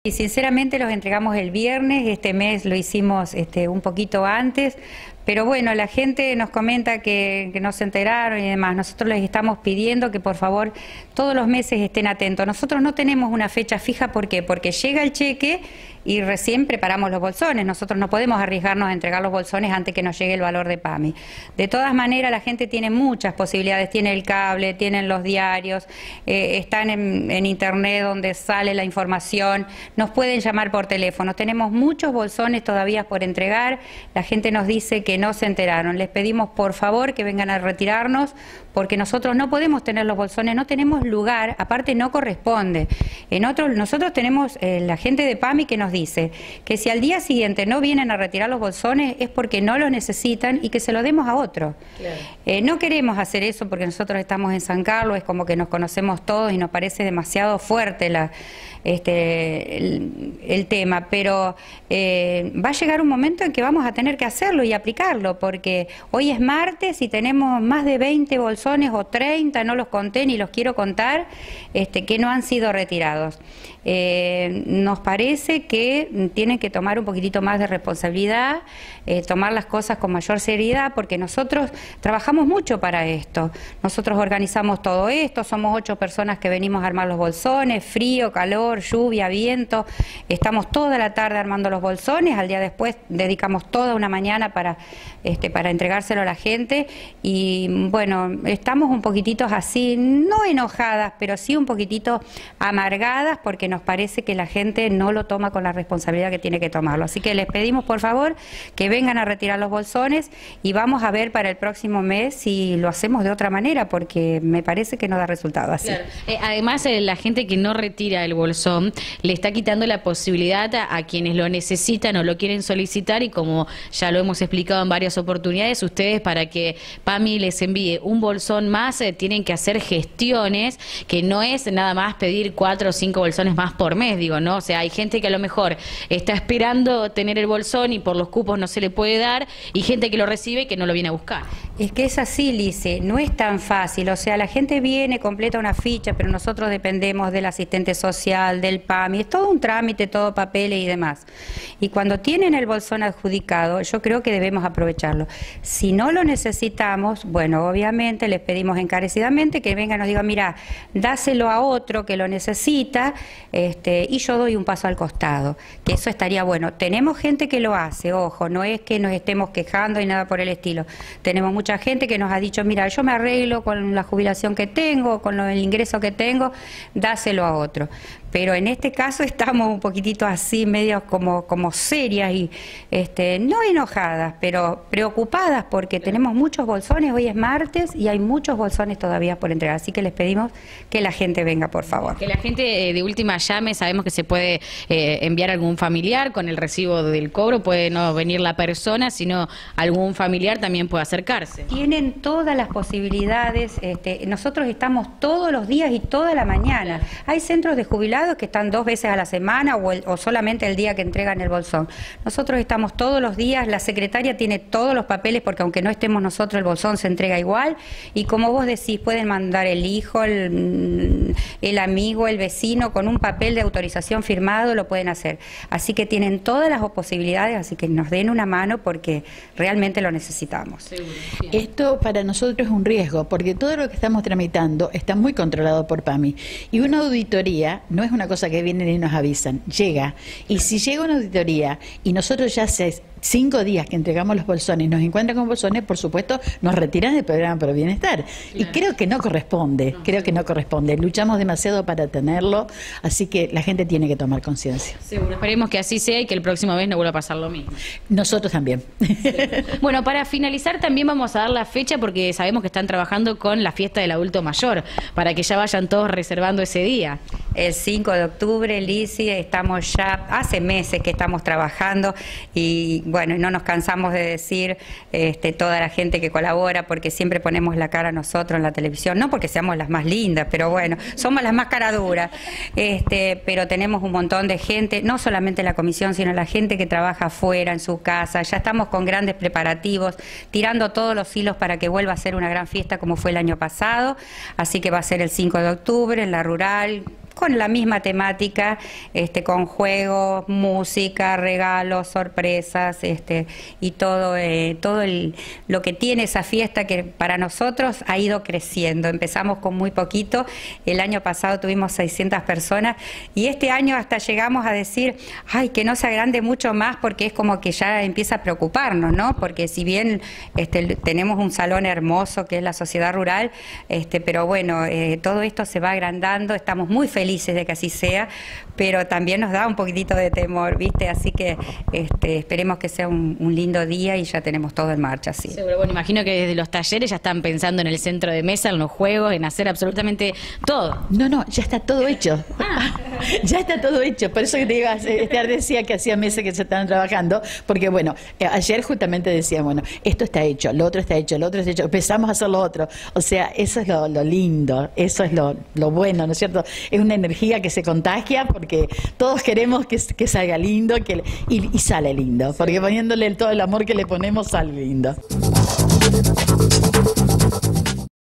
Y sinceramente los entregamos el viernes, este mes lo hicimos un poquito antes, pero bueno, la gente nos comenta que no se enteraron y demás. Nosotros les estamos pidiendo que por favor todos los meses estén atentos. Nosotros no tenemos una fecha fija, ¿por qué? Porque llega el cheque y recién preparamos los bolsones. Nosotros no podemos arriesgarnos a entregar los bolsones antes que nos llegue el valor de PAMI. De todas maneras, la gente tiene muchas posibilidades, tiene el cable, tienen los diarios, están en internet donde sale la información, nos pueden llamar por teléfono. Tenemos muchos bolsones todavía por entregar, la gente nos dice que no se enteraron. Les pedimos por favor que vengan a retirarnos, porque nosotros no podemos tener los bolsones, no tenemos lugar, aparte no corresponde. Nosotros tenemos la gente de PAMI que nos dice que si al día siguiente no vienen a retirar los bolsones es porque no los necesitan y que se los demos a otro. Claro. No queremos hacer eso porque nosotros estamos en San Carlos, es como que nos conocemos todos y nos parece demasiado fuerte el tema, pero va a llegar un momento en que vamos a tener que hacerlo y aplicarlo, porque hoy es martes y tenemos más de 20 bolsones o 30, no los conté ni los quiero contar, que no han sido retirados. Nos parece que tienen que tomar un poquitito más de responsabilidad, tomar las cosas con mayor seriedad, porque nosotros trabajamos mucho para esto. Nosotros organizamos todo esto, somos 8 personas que venimos a armar los bolsones, frío, calor, lluvia, viento, estamos toda la tarde armando los bolsones, al día después dedicamos toda una mañana para entregárselo a la gente y bueno, estamos un poquitito así, no enojadas, pero sí un poquitito amargadas porque nos parece que la gente no lo toma con la responsabilidad que tiene que tomarlo. Así que les pedimos por favor que vengan a retirar los bolsones y vamos a ver para el próximo mes si lo hacemos de otra manera, porque me parece que no da resultado así. Claro. Además, la gente que no retira el bolsón le está quitando la posibilidad a quienes lo necesitan o lo quieren solicitar, y como ya lo hemos explicado en varias oportunidades, ustedes para que PAMI les envíe un bolsón más tienen que hacer gestiones, que no es nada más pedir 4 o 5 bolsones más por mes, digo, ¿no? O sea, hay gente que a lo mejor está esperando tener el bolsón y por los cupos no se le puede dar, y gente que lo recibe y que no lo viene a buscar. Es que es así, Lice, no es tan fácil, o sea, la gente viene, completa una ficha, pero nosotros dependemos del asistente social, del PAMI, es todo un trámite, todo papeles y demás. Y cuando tienen el bolsón adjudicado, yo creo que debemos aprovecharlo. Si no lo necesitamos, bueno, obviamente les pedimos encarecidamente que vengan y nos digan, mira, dáselo a otro que lo necesita, y yo doy un paso al costado, que eso estaría bueno. Tenemos gente que lo hace, ojo, no es que nos estemos quejando y nada por el estilo. Tenemos mucha gente que nos ha dicho, mira, yo me arreglo con la jubilación que tengo, con el ingreso que tengo, dáselo a otro. Pero en este caso estamos un poquitito así, medio como serias y no enojadas, pero preocupadas porque tenemos muchos bolsones, hoy es martes y hay muchos bolsones todavía por entregar, así que les pedimos que la gente venga, por favor. Que la gente de última llame, sabemos que se puede enviar algún familiar con el recibo del cobro, puede no venir la persona, sino algún familiar también puede acercarse. Tienen todas las posibilidades, nosotros estamos todos los días y toda la mañana, hay centros de jubilados que están 2 veces a la semana o solamente el día que entregan el bolsón. Nosotros estamos todos los días, la secretaria tiene todos los papeles porque aunque no estemos nosotros el bolsón se entrega igual, y como vos decís, pueden mandar el hijo, el amigo, el vecino con un papel de autorización firmado, lo pueden hacer. Así que tienen todas las posibilidades, así que nos den una mano porque realmente lo necesitamos. Seguro. Esto para nosotros es un riesgo porque todo lo que estamos tramitando está muy controlado por PAMI y una auditoría no es una cosa que vienen y nos avisan, llega. Y si llega una auditoría y nosotros ya hace 5 días que entregamos los bolsones, nos encuentran con bolsones, por supuesto, nos retiran del programa Pro Bienestar. Claro. Y creo que no corresponde, Luchamos demasiado para tenerlo, así que la gente tiene que tomar conciencia. Seguro, esperemos que así sea y que el próximo mes no vuelva a pasar lo mismo. Nosotros también. Sí. Bueno, para finalizar también vamos a dar la fecha porque sabemos que están trabajando con la fiesta del adulto mayor, para que ya vayan todos reservando ese día. El 5 de octubre, Lizzy, estamos ya, hace meses que estamos trabajando y bueno, no nos cansamos de decir toda la gente que colabora, porque siempre ponemos la cara nosotros en la televisión, no porque seamos las más lindas, pero bueno, somos las más caraduras, pero tenemos un montón de gente, no solamente la comisión, sino la gente que trabaja afuera, en su casa, ya estamos con grandes preparativos, tirando todos los hilos para que vuelva a ser una gran fiesta como fue el año pasado, así que va a ser el 5 de octubre en la rural, con la misma temática, con juegos, música, regalos, sorpresas, y todo, lo que tiene esa fiesta que para nosotros ha ido creciendo. Empezamos con muy poquito, el año pasado tuvimos 600 personas y este año hasta llegamos a decir, ay, que no se agrande mucho más, porque es como que ya empieza a preocuparnos, ¿no? Porque si bien tenemos un salón hermoso que es la Sociedad Rural, pero bueno, todo esto se va agrandando, estamos muy felices de que así sea, pero también nos da un poquitito de temor, ¿viste? Así que esperemos que sea un lindo día y ya tenemos todo en marcha, sí. Seguro, bueno, imagino que desde los talleres ya están pensando en el centro de mesa, en los juegos, en hacer absolutamente todo. No, ya está todo hecho. Ya está todo hecho. Por eso que te digo, Esther decía que hacía meses que se estaban trabajando, porque bueno, ayer justamente decía, bueno, esto está hecho, lo otro está hecho, lo otro está hecho, empezamos a hacer lo otro. O sea, eso es lo lindo, eso es lo bueno, ¿no es cierto? Es una energía que se contagia porque todos queremos que salga lindo y sale lindo, porque poniéndole todo el amor que le ponemos sale lindo.